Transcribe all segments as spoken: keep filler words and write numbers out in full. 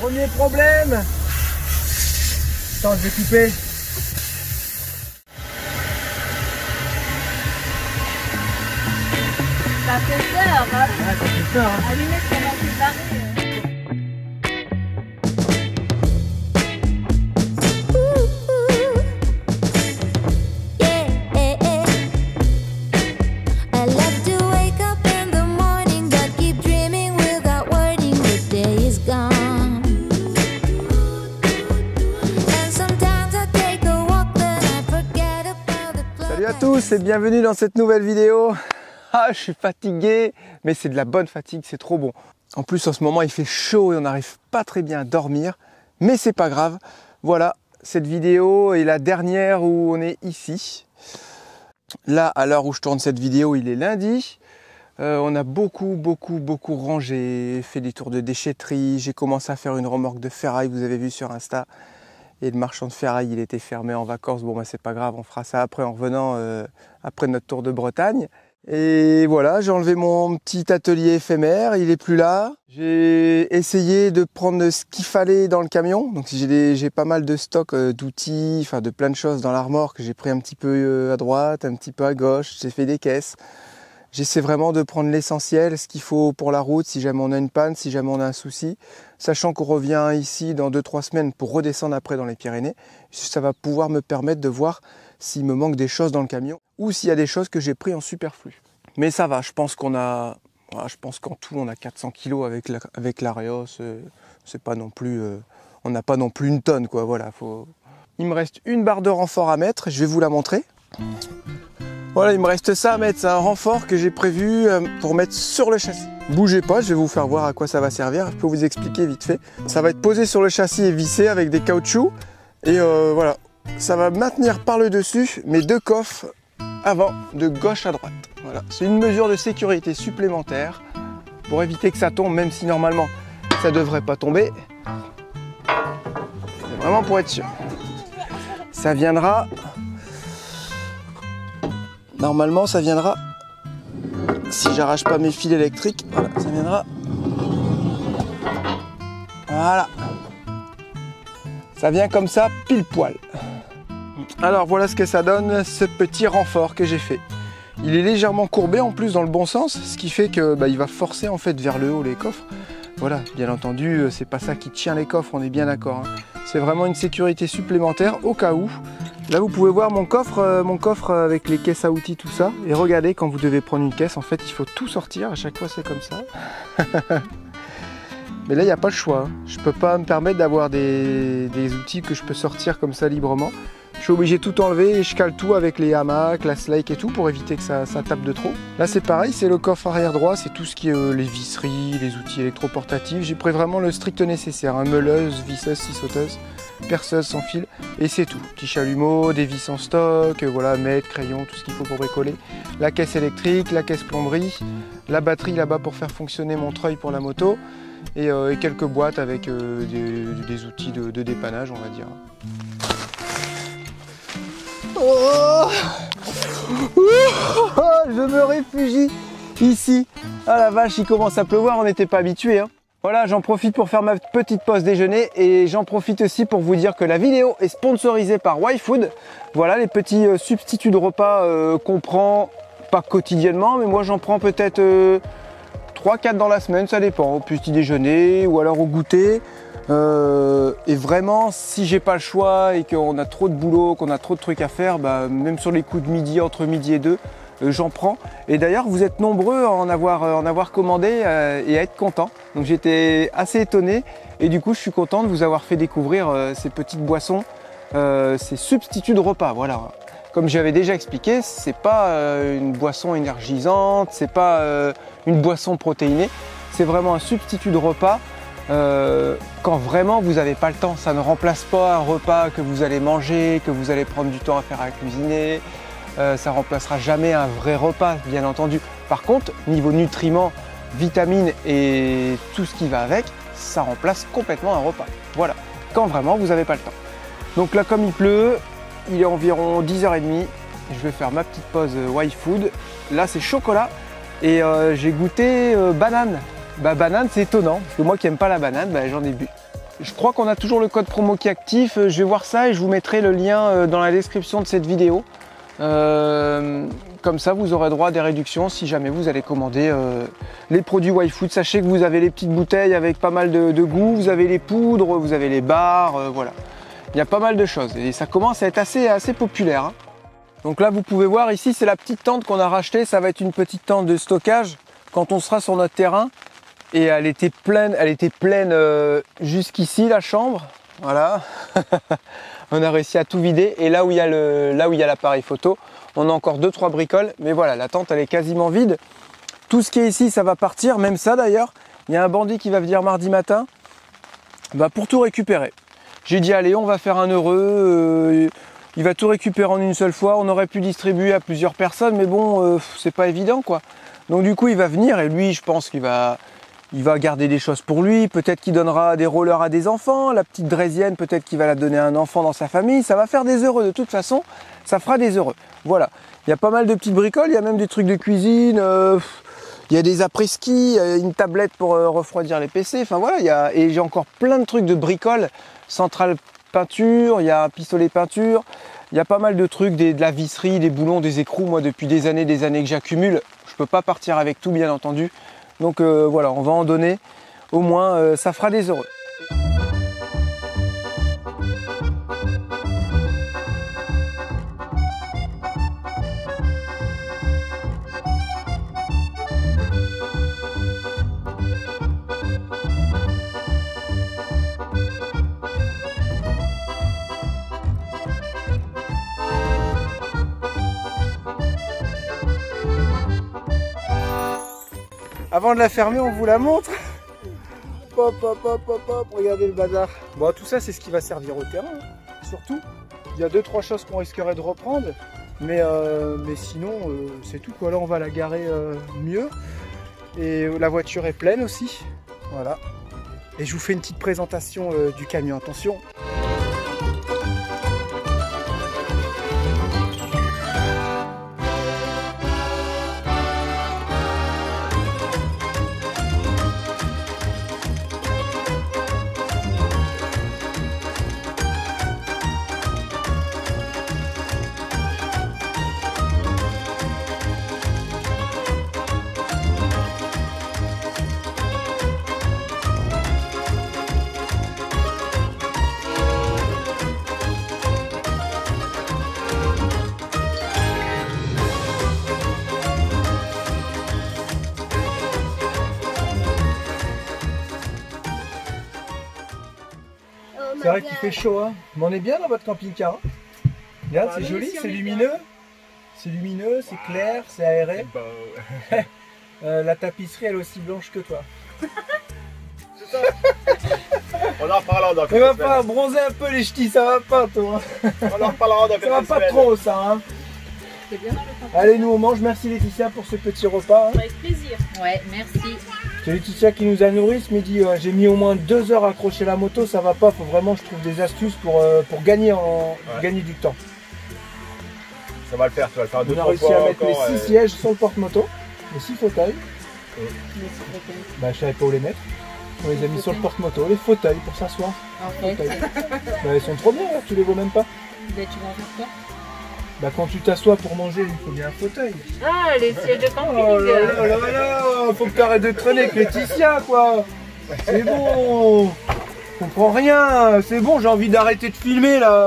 Premier problème. Attends, je vais couper. Ça fait peur, hein. Ouais, ça fait peur, hein. Allumette, ça m'a fait barrer. Salut à tous et bienvenue dans cette nouvelle vidéo. Ah, je suis fatigué, mais c'est de la bonne fatigue, c'est trop bon. En plus, en ce moment, il fait chaud et on n'arrive pas très bien à dormir, mais c'est pas grave. Voilà, cette vidéo est la dernière où on est ici. Là, à l'heure où je tourne cette vidéo, il est lundi. Euh, on a beaucoup, beaucoup, beaucoup rangé, fait des tours de déchetterie. J'ai commencé à faire une remorque de ferraille, vous avez vu sur Insta. Et le marchand de ferraille, il était fermé en vacances. Bon, bah, c'est pas grave, on fera ça après en revenant, euh, après notre tour de Bretagne. Et voilà, j'ai enlevé mon petit atelier éphémère, il est plus là. J'ai essayé de prendre ce qu'il fallait dans le camion. Donc j'ai pas mal de stock euh, d'outils, enfin de plein de choses dans l'armoire que j'ai pris un petit peu euh, à droite, un petit peu à gauche. J'ai fait des caisses. J'essaie vraiment de prendre l'essentiel, ce qu'il faut pour la route, si jamais on a une panne, si jamais on a un souci. Sachant qu'on revient ici dans deux trois semaines pour redescendre après dans les Pyrénées. Ça va pouvoir me permettre de voir s'il me manque des choses dans le camion ou s'il y a des choses que j'ai pris en superflu. Mais ça va, je pense qu'on a, je pense qu'en tout on a quatre cents kilos avec la, avec l'Arios. C'est pas non plus, euh, on n'a pas non plus une tonne quoi. Voilà, faut... Il me reste une barre de renfort à mettre, je vais vous la montrer. Voilà, il me reste ça à mettre, c'est un renfort que j'ai prévu pour mettre sur le châssis. Bougez pas, je vais vous faire voir à quoi ça va servir, je peux vous expliquer vite fait. Ça va être posé sur le châssis et vissé avec des caoutchoucs. Et euh, voilà, ça va maintenir par le dessus mes deux coffres avant de gauche à droite. Voilà, c'est une mesure de sécurité supplémentaire pour éviter que ça tombe, même si normalement ça devrait pas tomber. C'est vraiment pour être sûr. Ça viendra... Normalement, ça viendra, si j'arrache pas mes fils électriques, voilà, ça viendra, voilà, ça vient comme ça, pile poil. Alors voilà ce que ça donne, ce petit renfort que j'ai fait. Il est légèrement courbé en plus dans le bon sens, ce qui fait que bah, il va forcer en fait vers le haut les coffres. Voilà, bien entendu, c'est pas ça qui tient les coffres, on est bien d'accord. Hein. C'est vraiment une sécurité supplémentaire au cas où. Là, vous pouvez voir mon coffre, euh, mon coffre avec les caisses à outils, tout ça. Et regardez, quand vous devez prendre une caisse, en fait, il faut tout sortir. À chaque fois, c'est comme ça. Mais là, il n'y a pas le choix. Je ne peux pas me permettre d'avoir des, des outils que je peux sortir comme ça librement. Je suis obligé de tout enlever et je cale tout avec les hamacs, la slike et tout pour éviter que ça, ça tape de trop. Là, c'est pareil, c'est le coffre arrière droit. C'est tout ce qui est euh, les visseries, les outils électroportatifs. J'ai pris vraiment le strict nécessaire. Hein, meuleuse, visseuse, scie sauteuse, perceuse sans fil et c'est tout. Petit chalumeau, des vis en stock, voilà, mètre, crayon, tout ce qu'il faut pour bricoler. La caisse électrique, la caisse plomberie, la batterie là-bas pour faire fonctionner mon treuil pour la moto et, euh, et quelques boîtes avec euh, des, des outils de, de dépannage, on va dire. Oh, oh, je me réfugie ici. Ah la vache, il commence à pleuvoir, on n'était pas habitué. Hein. Voilà, j'en profite pour faire ma petite pause déjeuner et j'en profite aussi pour vous dire que la vidéo est sponsorisée par YFood. Voilà les petits euh, substituts de repas euh, qu'on prend, pas quotidiennement, mais moi j'en prends peut-être euh, trois quatre dans la semaine, ça dépend, au petit déjeuner ou alors au goûter. Euh, et vraiment, si j'ai pas le choix et qu'on a trop de boulot, qu'on a trop de trucs à faire, bah, même sur les coups de midi, entre midi et deux, euh, j'en prends. Et d'ailleurs, vous êtes nombreux à en avoir, euh, en avoir commandé euh, et à être contents. Donc j'étais assez étonné et du coup, je suis content de vous avoir fait découvrir euh, ces petites boissons, euh, ces substituts de repas. Voilà. Comme j'avais déjà expliqué, c'est pas euh, une boisson énergisante, c'est pas euh, une boisson protéinée, c'est vraiment un substitut de repas. Euh, quand vraiment vous n'avez pas le temps, ça ne remplace pas un repas que vous allez manger, que vous allez prendre du temps à faire à cuisiner, euh, ça remplacera jamais un vrai repas bien entendu. Par contre, niveau nutriments, vitamines et tout ce qui va avec, ça remplace complètement un repas. Voilà, quand vraiment vous n'avez pas le temps. Donc là comme il pleut, il est environ dix heures trente, je vais faire ma petite pause YFood. Là c'est chocolat et euh, j'ai goûté euh, banane. Bah banane c'est étonnant, parce que moi qui n'aime pas la banane, bah, j'en ai bu. Je crois qu'on a toujours le code promo qui est actif. Je vais voir ça et je vous mettrai le lien dans la description de cette vidéo. Euh, comme ça, vous aurez droit à des réductions si jamais vous allez commander euh, les produits YFood. Sachez que vous avez les petites bouteilles avec pas mal de, de goût, vous avez les poudres, vous avez les barres, euh, voilà. Il y a pas mal de choses et ça commence à être assez, assez populaire. Hein. Donc là, vous pouvez voir ici, c'est la petite tente qu'on a rachetée. Ça va être une petite tente de stockage quand on sera sur notre terrain. Et elle était pleine, elle était pleine euh, jusqu'ici la chambre, voilà. On a réussi à tout vider et là où il y a le, là où il y a l'appareil photo, on a encore deux trois bricoles, mais voilà, la tente elle est quasiment vide. Tout ce qui est ici, ça va partir, même ça d'ailleurs. Il y a un bandit qui va venir mardi matin, bah, pour tout récupérer. J'ai dit allez, on va faire un heureux. Euh, il va tout récupérer en une seule fois. On aurait pu distribuer à plusieurs personnes, mais bon, euh, c'est pas évident quoi. Donc du coup, il va venir et lui, je pense qu'il va Il va garder des choses pour lui, peut-être qu'il donnera des rollers à des enfants, la petite draisienne, peut-être qu'il va la donner à un enfant dans sa famille, ça va faire des heureux de toute façon, ça fera des heureux. Voilà, il y a pas mal de petites bricoles, il y a même des trucs de cuisine, euh, il y a des après-ski, une tablette pour euh, refroidir les P C, enfin voilà, il y a, et j'ai encore plein de trucs de bricoles, centrale peinture, il y a un pistolet peinture, il y a pas mal de trucs, des, de la visserie, des boulons, des écrous, moi depuis des années, des années que j'accumule, je peux pas partir avec tout bien entendu. Donc euh, voilà, on va en donner, au moins euh, ça fera des heureux. Avant de la fermer, on vous la montre. Hop, hop, hop, hop, hop, regardez le bazar. Bon, tout ça, c'est ce qui va servir au terrain. Hein. Surtout, il y a deux trois choses qu'on risquerait de reprendre. Mais, euh, mais sinon, euh, c'est tout. Quoi. Là, on va la garer euh, mieux. Et la voiture est pleine aussi. Voilà. Et je vous fais une petite présentation euh, du camion. Attention. C'est vrai qu'il fait chaud, hein. Mais on est bien dans votre camping-car. Hein. Regarde, bah, c'est joli, c'est lumineux. C'est lumineux, c'est clair, c'est aéré. Bah, ouais. euh, la tapisserie, elle est aussi blanche que toi. C'est ça. On en reparlera dans quelques semaines. Tu vas pas bronzer un peu les ch'tis, ça va pas, toi. On en reparlera dans quelques semaines. Ça va pas trop, ça, hein. C'est bien dans le camping. Allez, nous on mange. Merci Laetitia pour ce petit repas. Hein. Avec plaisir. Ouais, merci. C'est Laetitia qui nous a nourris ce midi. Euh, J'ai mis au moins deux heures à accrocher la moto, ça va pas. Faut vraiment que je trouve des astuces pour, euh, pour gagner, en, ouais. gagner du temps. Ça va le faire, tu vas le faire deux fois. On a réussi fois à mettre encore, les six et... sièges sur le porte-moto, les six fauteuils. Ouais. Bah, je savais pas où les mettre. On les a mis sur le porte-moto, les fauteuils pour s'asseoir. Okay. Bah, ils sont trop bien, là. Tu les vois même pas. Bah, tu vas en faire quoi? Bah, quand tu t'assois pour manger, il faut bien un fauteuil. Ah, les sièges de camping. Oh là là là là, faut que t'arrêtes de traîner avec Laetitia, quoi. C'est bon. Je comprends rien. C'est bon, j'ai envie d'arrêter de filmer, là.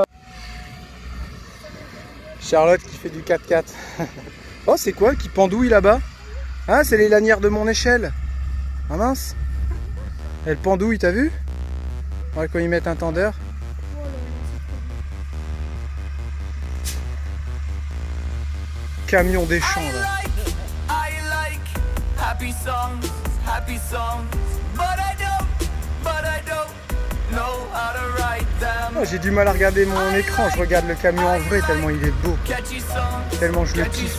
Charlotte qui fait du quatre quatre. Oh, c'est quoi qui pendouille là-bas? Ah, c'est les lanières de mon échelle. Ah mince. Elle pendouille, t'as vu? Ouais, quand ils mettent un tendeur. Camion des champs là. Oh, j'ai du mal à regarder mon écran, je regarde le camion en vrai tellement il est beau. Tellement je le kiffe.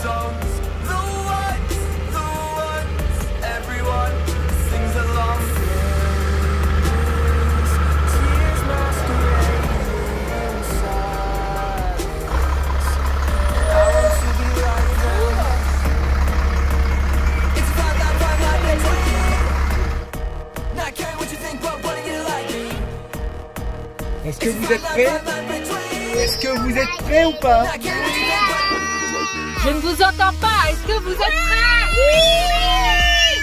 Est-ce que vous êtes prêts? Est-ce que vous êtes prêts ou pas? Je ne vous entends pas. Est-ce que vous êtes prêts? Oui!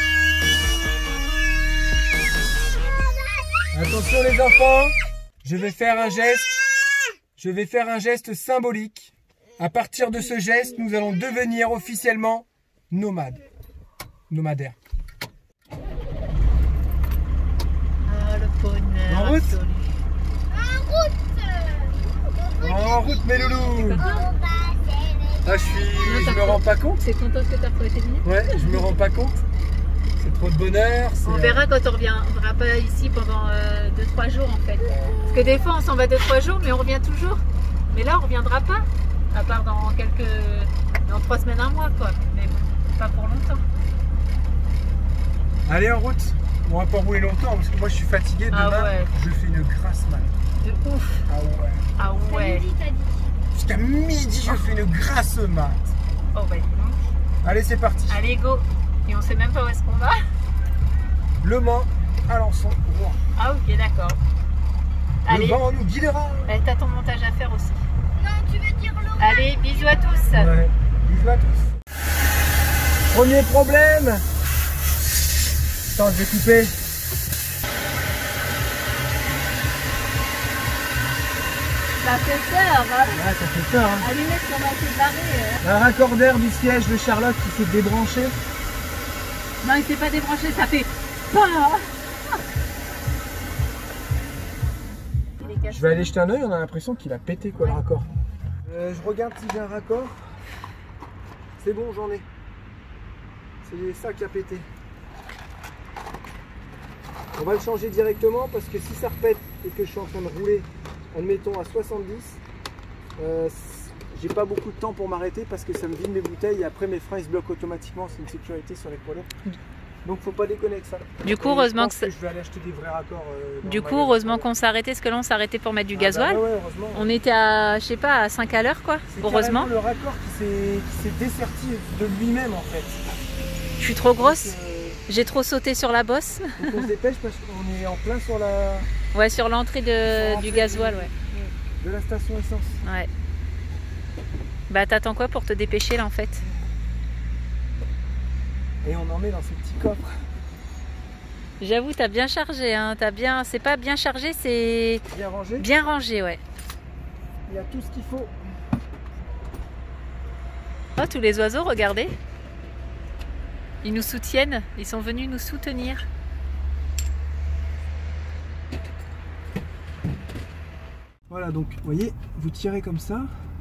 Attention les enfants, je vais faire un geste. Je vais faire un geste symbolique. À partir de ce geste, nous allons devenir officiellement nomades. Nomadaires. Ah, le bonheur. En route? absolu. En route mes loulous. Ah, je suis... je me rends pas compte. C'est content que tu as retrouvé tes lunettes? Ouais, je me rends pas compte. C'est trop de bonheur. On verra quand on reviendra pas ici pendant deux trois jours en fait. Parce que des fois on s'en va deux trois jours mais on revient toujours. Mais là on reviendra pas. À part dans quelques... dans trois semaines, un mois quoi. Mais bon, pas pour longtemps. Allez en route. On va pas rouler longtemps parce que moi je suis fatigué. Demain, Ah ouais. je fais une grasse mat. De ouf. Ah ouais. Ah ouais. Jusqu'à midi, je fais une grasse mat. Oh bah dis donc. Allez, c'est parti. Allez go. Et on sait même pas où est-ce qu'on va. Le Mans, Alençon, Rouen. Ah ok d'accord. Allez. Le vent nous guidera. Eh, t'as ton montage à faire aussi. Non, tu veux dire l'eau? Allez, bisous à tous. Ouais. Bisous à tous. Premier problème. Attends, je vais couper. Ça fait peur, hein. Ouais, ça fait peur. Hein. Allumette qu'on a été barré. Un raccordeur du siège de Charlotte qui s'est débranché. Non, il s'est pas débranché, ça fait peur. Je vais aller jeter un oeil, on a l'impression qu'il a pété quoi le raccord. Euh, je regarde si j'ai un raccord. C'est bon, j'en ai. C'est ça qui a pété. On va le changer directement parce que si ça repète et que je suis en train de rouler en le mettant à soixante-dix, euh, j'ai pas beaucoup de temps pour m'arrêter parce que ça me vide mes bouteilles et après mes freins ils se bloquent automatiquement. C'est une sécurité sur les poids lourds. Donc faut pas déconner avec ça. Du coup, Et heureusement je pense que, que je vais aller acheter des vrais raccords. Euh, dans du le coup, magasin. heureusement qu'on s'est arrêté, parce que là on s'est arrêté pour mettre du Ah gasoil. bah ouais, heureusement. On était à, je sais pas, à cinq à l'heure quoi. C'est Heureusement. carrément le raccord qui s'est qui s'est desserti de lui-même en fait. Je suis trop grosse. Donc, euh, J'ai trop sauté sur la bosse. donc on se dépêche parce qu'on est en plein sur la, Ouais, sur l'entrée sur de, l'entrée du gasoil, ouais. de la station essence. Ouais. Bah t'attends quoi pour te dépêcher là en fait? Et on en met dans ce petit coffre. J'avoue, t'as bien chargé, hein. T'as bien, c'est pas bien chargé, c'est Bien rangé. bien rangé, ouais. Il y a tout ce qu'il faut. Oh, tous les oiseaux, regardez. Ils nous soutiennent, ils sont venus nous soutenir. Voilà, donc vous voyez, vous tirez comme ça.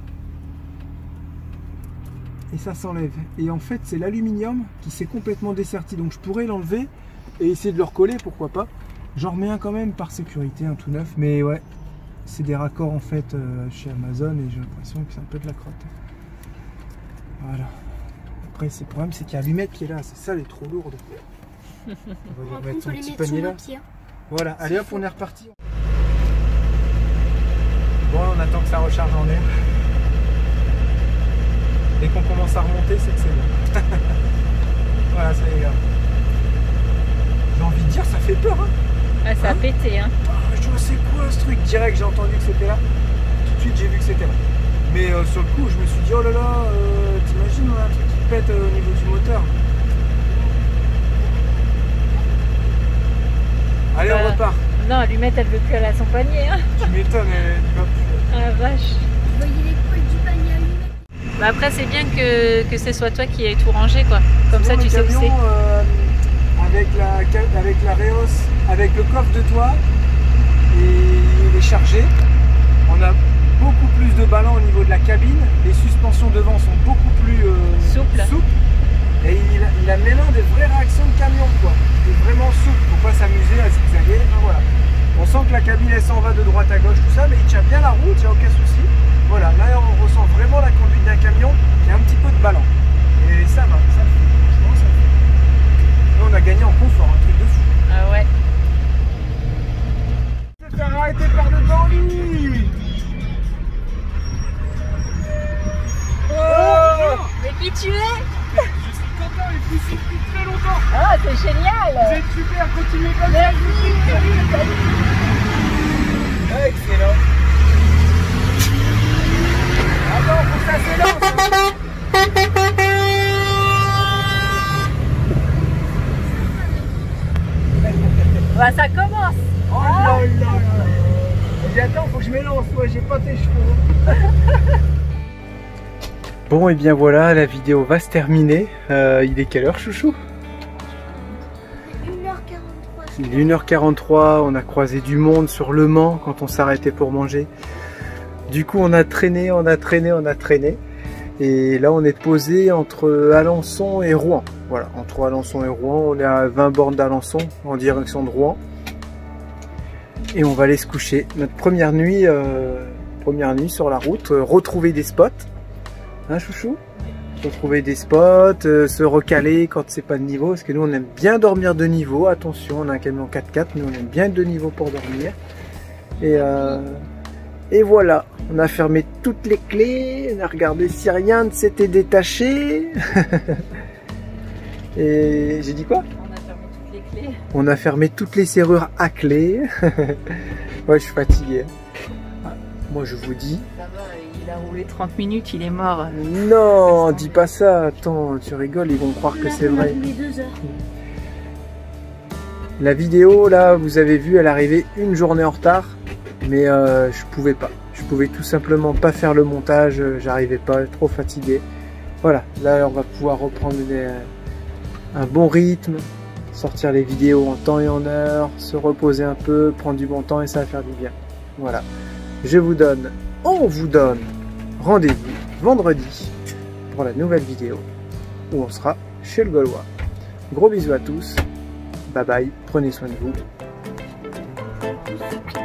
Et ça s'enlève. Et en fait, c'est l'aluminium qui s'est complètement desserti. Donc je pourrais l'enlever et essayer de le recoller, pourquoi pas. J'en remets un quand même par sécurité, un tout neuf. Mais ouais, c'est des raccords en fait euh, chez Amazon et j'ai l'impression que c'est un peu de la crotte. Voilà. Après, c'est le problème, c'est qu'il y a l'allumette qui est là. C'est ça, elle est trop lourde. On va lui remettre son petit panier là. Voilà, allez hop, on est reparti. Bon, on attend que ça recharge en air. Dès qu'on commence à remonter, c'est que c'est bon. Voilà, ça y est. J'ai envie de dire, ça fait peur. Hein. Ah, ça Hein a pété, hein. Oh, je vois, c'est quoi ce truc? Direct, j'ai entendu que c'était là. Tout de suite, j'ai vu que c'était là. Mais euh, sur le coup, je me suis dit, oh là là, euh, t'imagines, on a un truc qui pète euh, au niveau du moteur. Allez, Voilà. on repart. Non, Allumette, elle veut plus aller à son panier, hein. Tu m'étonnes, elle y va plus. Ah la vache. Vous voyez les poils du panier allumé? Bah après, c'est bien que, que ce soit toi qui aies tout rangé, quoi. Comme ça, Souvent, tu le sais où camion, c'est. euh, avec la, ca- avec la Reos, avec le coffre de toit, et il est chargé. On a beaucoup plus de ballons au niveau de la cabine. Les suspensions devant sont beaucoup plus euh, Souples. Et il a, il a maintenant des vraies réactions de camion, quoi. Il est vraiment souple, faut pas s'amuser à zigzaguer. Enfin, voilà. On sent que la cabine elle s'en va de droite à gauche, tout ça, mais il tient bien la route, il n'y a aucun souci. Voilà, là on ressent vraiment la conduite d'un camion qui a un petit peu de ballon. Et ça va, ça le fait, franchement ça le fait. Là on a gagné en confort, un truc de fou. Ah ouais. Se faire arrêter par devant lui. Oh, Mais qui tu es? je suis content, il est ici depuis très longtemps. Ah, c'est génial. Vous êtes super, continuez comme ça. Merci. Excellent. mélances, ouais, j'ai pas tes cheveux. Bon, et bien voilà, la vidéo va se terminer. Euh, il est quelle heure, chouchou? une heure quarante-trois. Il est une heure quarante-trois, on a croisé du monde sur Le Mans quand on s'arrêtait pour manger. Du coup, on a traîné, on a traîné, on a traîné. Et là, on est posé entre Alençon et Rouen. Voilà, entre Alençon et Rouen, on est à vingt bornes d'Alençon en direction de Rouen. Et on va aller se coucher. Notre première nuit, euh, première nuit sur la route, euh, retrouver des spots. Hein, chouchou? Retrouver des spots, euh, se recaler quand c'est pas de niveau. Parce que nous, on aime bien dormir de niveau. Attention, on a un camion quatre quatre, mais on aime bien être de niveau pour dormir. Et, euh, et voilà, on a fermé toutes les clés. On a regardé si rien ne s'était détaché. Et j'ai dit quoi? On a fermé toutes les clés. On a fermé toutes les serrures à clé. Ouais, je suis fatigué. Moi, je vous dis... Ça va, il a roulé trente minutes, il est mort. Non, dis pas ça. Attends, tu rigoles, ils vont croire que c'est vrai. deux heures. La vidéo, là, vous avez vu, elle arrivait une journée en retard. Mais euh, je pouvais pas. Je pouvais tout simplement pas faire le montage. J'arrivais pas, trop fatigué. Voilà, là, on va pouvoir reprendre des, un bon rythme. Sortir les vidéos en temps et en heure. Se reposer un peu, prendre du bon temps et ça va faire du bien. Voilà. Je vous donne, on vous donne rendez-vous vendredi pour la nouvelle vidéo où on sera chez le Gaulois. Gros bisous à tous, bye bye, prenez soin de vous.